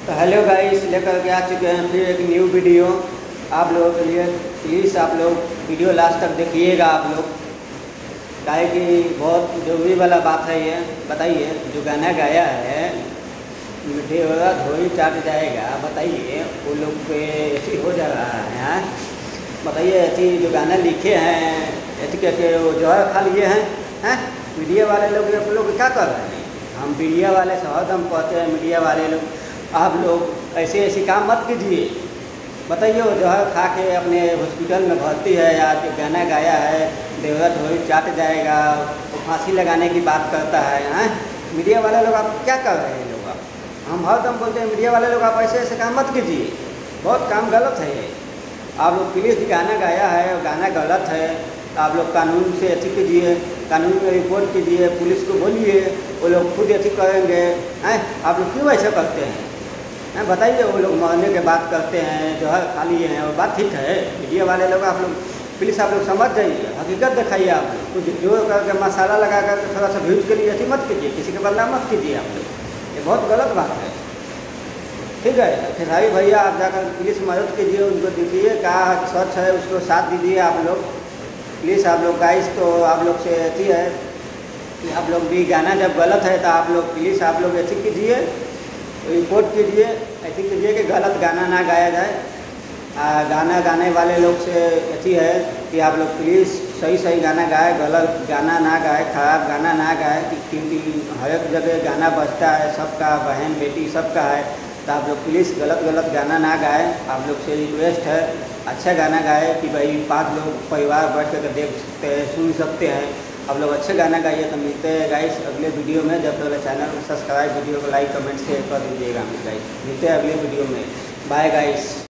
तो hello guys, लेकर के आ चुके हैं फिर एक न्यू वीडियो आप लोगों के लिए। प्लीज़ आप लोग वीडियो लास्ट तक देखिएगा आप लोग, काहे कि बहुत जरूरी वाला बात है ये। बताइए, जो गाना गाया है मीठे होगा धोई चाट जाएगा, बताइए वो लोग पे ऐसी हो जा रहा है। हाँ बताइए, ऐसी जो गाना लिखे हैं ऐसे करके वो जो है खा लिए हैं। मीडिया वाले लोग क्या कर रहे हैं? हम मीडिया वाले से हरदम कहते हैं, मीडिया वाले लोग आप लोग ऐसे ऐसे काम मत कीजिए। बताइए, वो जो है खा के अपने हॉस्पिटल में भर्ती है या जो गाना गाया है देवरत हो चाट जाएगा, वो फांसी लगाने की बात करता है। हैं मीडिया वाले लोग आप क्या कर रहे हैं? लोग हम हरदम बोलते हैं मीडिया वाले लोग आप ऐसे ऐसे काम मत कीजिए, बहुत काम गलत है ये। आप लोग प्लीज़ गाना गाया है और गाना गलत है, आप लोग कानून से अथी कीजिए, कानून में रिपोर्ट कीजिए, पुलिस को बोलिए, वो लोग खुद अथी करेंगे। हैं आप लोग क्यों ऐसा करते हैं? बताइए, वो लोग मरने के बात करते हैं, जो है खा लिए हैं, और बात ठीक है। मीडिया वाले लोग आप लोग प्लीज़ आप लोग समझ जाइए, हकीकत दिखाइए। आप लोग कुछ जो करके मसाला लगा कर थोड़ा सा व्यूज के लिए ऐसी मत कीजिए, किसी के बदनाम मत कीजिए आप लोग, ये बहुत गलत बात है। ठीक है, खेसारी भैया आप जाकर प्लीज़ मदद कीजिए, उनको देखिए क्या सच है, उसको साथ दीजिए आप लोग प्लीज़। आप लोग गाइस, तो आप लोग से ऐसी है कि आप लोग भी गाना जब गलत है तो आप लोग प्लीज़ आप लोग ऐसी कीजिए, रिपोर्ट कीजिए, ऐसी कीजिए कि गलत गाना ना गाया जाए। गाना गाने वाले लोग से ऐसी है कि आप लोग प्लीज़ सही सही गाना गाए, गलत गाना ना गाए, ख़राब गाना ना गाए, क्योंकि हर एक जगह गाना बजता है, सबका बहन बेटी सबका है। तो आप लोग प्लीज़ गलत गाना ना गाए, आप लोग से रिक्वेस्ट है। अच्छा गाना गाए कि भाई 5 लोग परिवार बैठ कर देख सकते हैं, सुन सकते हैं। आप लोग अच्छे गाना गाइए। तो मिलते हैं गाइस अगले वीडियो में। जब तक चैनल को सब्सक्राइब, वीडियो को लाइक कमेंट शेयर कर दीजिएगा। गाइस मिलते हैं अगले वीडियो में। Bye guys.